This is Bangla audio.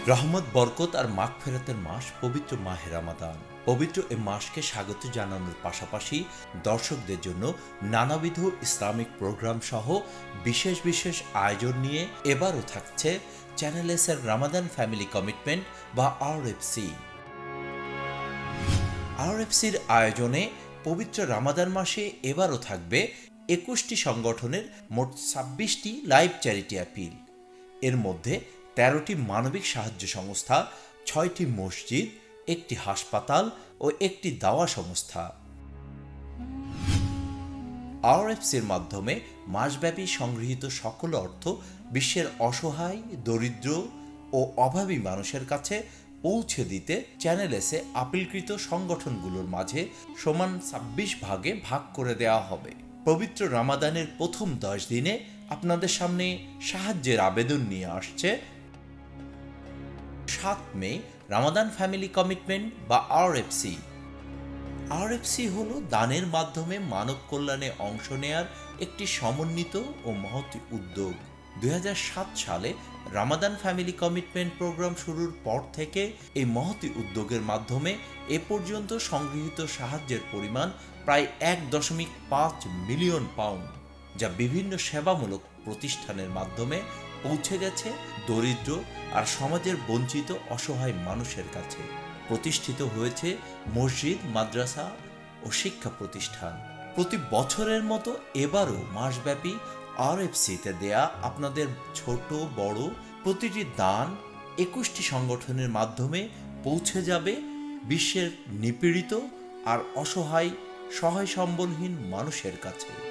রহমত, বরকত আর মাগফিরাতের মাস পবিত্র মাহে রমাদান। পবিত্র এই মাসকে স্বাগত জানানোর পাশাপাশি দর্শকদের জন্য নানাবিধ ইসলামিক প্রোগ্রাম সহ বিশেষ বিশেষ আয়োজন নিয়ে এবারও থাকছে চ্যানেল এস-এর রমাদান ফ্যামিলি কমিটমেন্ট বা RFC। RFCর আয়োজনে পবিত্র রমাদান মাসে এবারও থাকবে 21টি সংগঠনের মোট 26টি লাইভ চ্যারিটি অ্যাপিল। এর মধ্যে 13টি মানবিক সাহায্য সংস্থা, 6টি মসজিদ, একটি হাসপাতাল ও একটি দাওয়া সংস্থা। RFCর মাধ্যমে মাসব্যাপী সংগৃহীত সকল অর্থ বিশ্বের অসহায়, দরিদ্র ও অভাবী মানুষের কাছে পৌঁছে দিতে চ্যানেল এসে আপিলকৃত সংগঠনগুলোর মাঝে সমান 26 ভাগে ভাগ করে দেওয়া হবে। পবিত্র রমাদানের প্রথম 10 দিনে আপনাদের সামনে সাহায্যের আবেদন নিয়ে আসছে 7 মে রমাদান ফ্যামিলি কমিটমেন্ট বা RFC। RFC হলো দানের মাধ্যমে মানব কল্যাণে অংশ নেয়ার একটি সমন্বিত ও মহৎ উদ্যোগ। 2007 সালে রমাদান ফ্যামিলি কমিটমেন্ট প্রোগ্রাম শুরুর পর থেকে এই মহৎ উদ্যোগের মাধ্যমে এ পর্যন্ত সংগৃহীত সাহায্যের পরিমাণ প্রায় 1.5 মিলিয়ন পাউন্ড, যা বিভিন্ন সেবামূলক প্রতিষ্ঠানের মাধ্যমে পৌঁছে গেছে দরিদ্র আর সমাজের বঞ্চিত অসহায় মানুষের কাছে। প্রতিষ্ঠিত হয়েছে মসজিদ, মাদ্রাসা ও শিক্ষা প্রতিষ্ঠান। প্রতি বছরের মতো এবারও মাসব্যাপী RFCতে দেয়া আপনাদের ছোট বড় প্রতিটি দান 21টি সংগঠনের মাধ্যমে পৌঁছে যাবে বিশ্বের নিপীড়িত আর অসহায়, সহায় সম্বলহীন মানুষের কাছে।